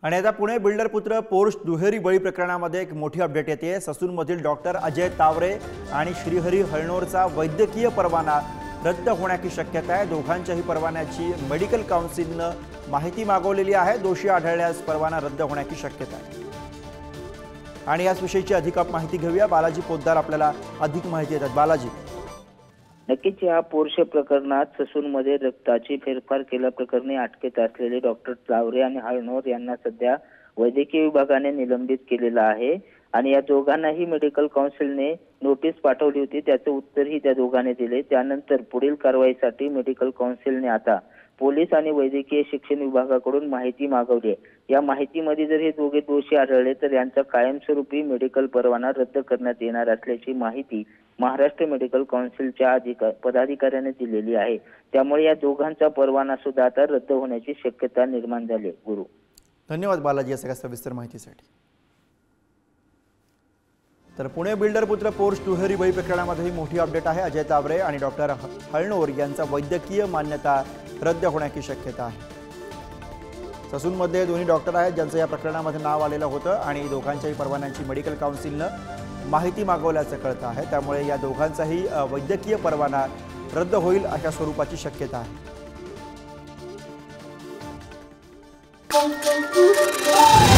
आणि आता पुणे बिल्डर पुत्र पोर्श दुहेरी बळी प्रकरणामध्ये एक मोठी अपडेट येते। ससूनमधील डॉक्टर अजय तावरे आणि श्रीहरी हळनोरचा वैद्यकीय परवाना रद्द होण्याची शक्यता आहे। दोघांच्याही परवान्याची मेडिकल काउन्सिलने माहिती मागवलेली आहे। दोषी आढळल्यास परवाना रद्द होण्याची शक्यता आहे। आणि याविषयीची अधिक माहिती घेऊया। बालाजी पोद्दार आपल्याला अधिक माहिती देतात। बालाजी, नक्कीच या पोर्शे प्रकरणात ससूनमध्ये रक्ताची फेरफार केल्याप्रकरणी अटकेत असलेले डॉक्टर तावरे आणि हळनोर यांना सध्या वैद्यकीय विभागाने निलंबित केलेलं आहे। आणि या दोघांनाही मेडिकल काउन्सिलने नोटीस पाठवली होती, त्याचे उत्तरही त्या दोघांनी दिले। त्यानंतर पुढील कारवाईसाठी मेडिकल काउन्सिलने आता पोलीस आणि वैद्यकीय शिक्षण विभागाकडून माहिती मागवली आहे। या माहितीमध्ये जर हे दोघे दोषी आढळले तर यांचा कायमस्वरूपी मेडिकल परवाना रद्द करण्यात येणार असल्याची माहिती महाराष्ट्र मेडिकल काउन्सिलच्या पदाधिकाऱ्याने दिलेली आहे। त्यामुळे या दोघांचा परवाना सुद्धा आता रद्द होण्याची शक्यता निर्माण झाली आहे। गुरु, धन्यवाद बालाजी या सगळ्या सविस्तर माहितीसाठी। तर पुणे बिल्डर पुत्र पोर्श दुहेरी बळी प्रकरणामध्ये मोठी अपडेट आहे। अजय तावरे आणि डॉक्टर हळनोर यांचा वैद्यकीय मान्यता रद्द होण्याची शक्यता आहे। ससूनमध्ये दोन्ही डॉक्टर आहेत ज्यांचं या प्रकरणामध्ये नाव आलेलं होतं आणि दोघांच्याही परवान्यांची मेडिकल काउन्सिलने माहिती मागवल्याचं कळतं आहे। त्यामुळे या दोघांचाही वैद्यकीय परवाना रद्द होईल अशा स्वरूपाची शक्यता आहे।